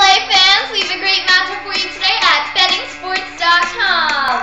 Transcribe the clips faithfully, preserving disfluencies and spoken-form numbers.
A fans, we have a great matchup for you today at betting sports dot com.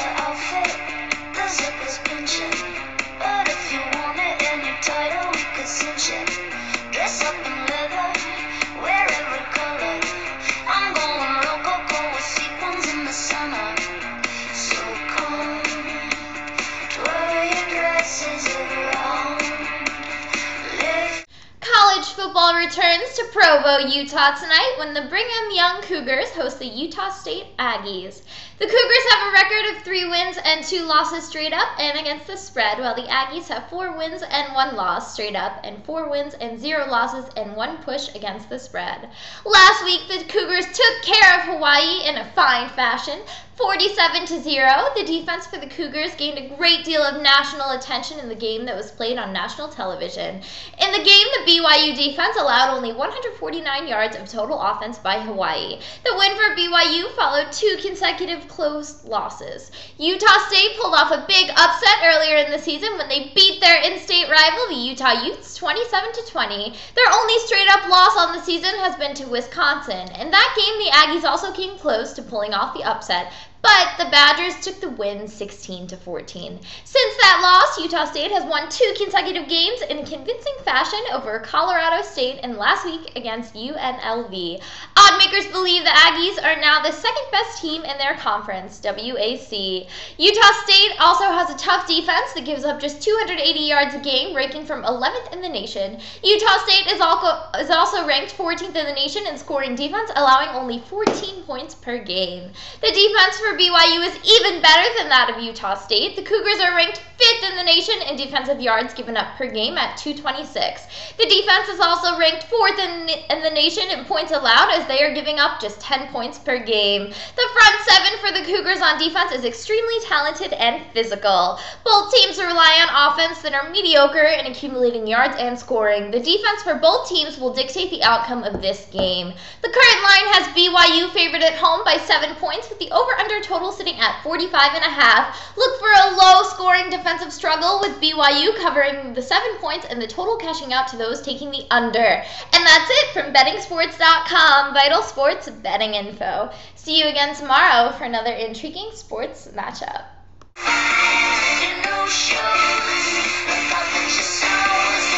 College football returns to Provo, Utah tonight when the Brigham Young Cougars host the Utah State Aggies. The Cougars have a record of three wins and two losses straight up and against the spread, while the Aggies have four wins and one loss straight up and four wins and zero losses and one push against the spread. Last week, the Cougars took care of Hawaii in a fine fashion, forty-seven to zero. The defense for the Cougars gained a great deal of national attention in the game that was played on national television. In the game, the B Y U defense allowed only one hundred forty-nine yards of total offense by Hawaii. The win for B Y U followed two consecutive close losses. Utah State pulled off a big upset earlier in the season when they beat their in-state rival, the Utah Utes, twenty-seven to twenty. Their only straight-up loss on the season has been to Wisconsin. In that game, the Aggies also came close to pulling off the upset, but the Badgers took the win sixteen to fourteen. Since that loss, Utah State has won two consecutive games in convincing fashion over Colorado State and last week against U N L V. Oddmakers believe the Aggies are now the second best team in their conference, W A C. Utah State also has a tough defense that gives up just two hundred eighty yards a game, ranking from eleventh in the nation. Utah State is also, is also ranked fourteenth in the nation in scoring defense, allowing only fourteen points per game. The defense for B Y U is even better than that of Utah State. The Cougars are ranked fifth in the nation in defensive yards given up per game at two twenty-six. The defense is also ranked fourth in, in the nation in points allowed, as they are giving up just ten points per game. The front seven for the Cougars on defense is extremely talented and physical. Both teams rely on offense that are mediocre in accumulating yards and scoring. The defense for both teams will dictate the outcome of this game. The current line has B Y U favored at home by seven points, with the over-under total sitting at forty-five and a half. Look for a low-scoring defensive struggle with B Y U covering the seven points and the total cashing out to those taking the under. And that's it from betting sports dot com, Vital Sports Betting Info. See you again tomorrow for another intriguing sports matchup.